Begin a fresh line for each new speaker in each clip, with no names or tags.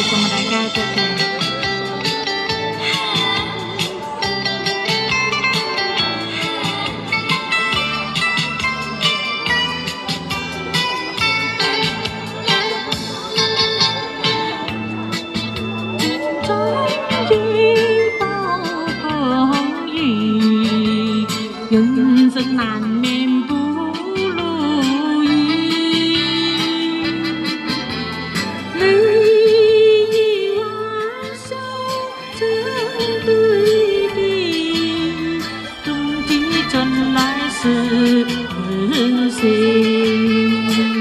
送大家多謝。人生难免不如意，泪往手成对比，终极真来是人心。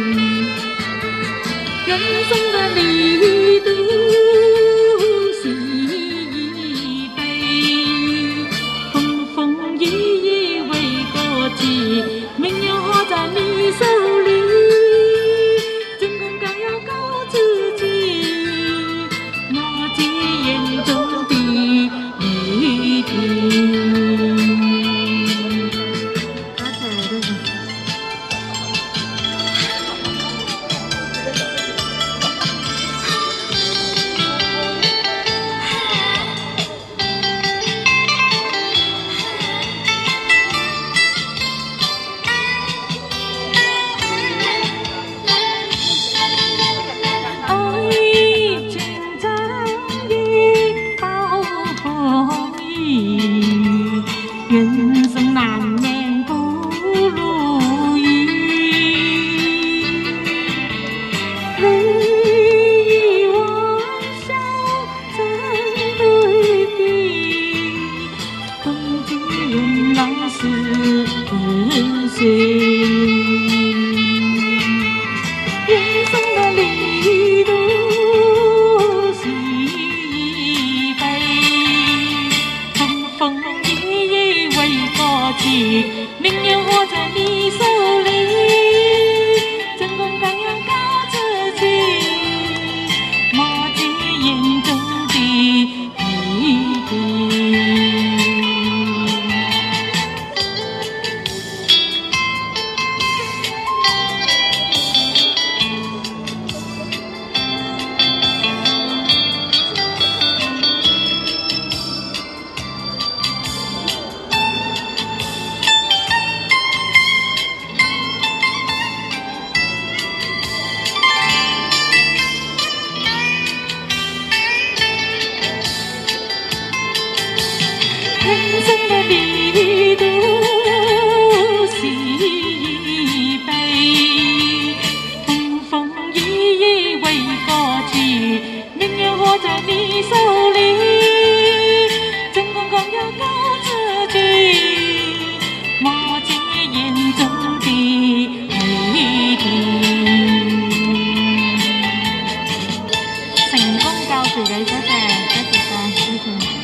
人生的旅途是一杯，风风雨雨为过去，命运握在你手里，成功更要靠自己，莫急眼中的泪滴。人生难免不如意，泪往手成对比，终极原来是人心。人生的旅途是一杯，风风雨雨为过去，命运握在你手里，成功更要靠自己，莫急眼中的泪滴。人生的旅途是一杯，风风雨雨为过去，命运握在你手里，成功更要靠自己，莫急眼中的泪滴。成功靠自己，多謝晒，多謝。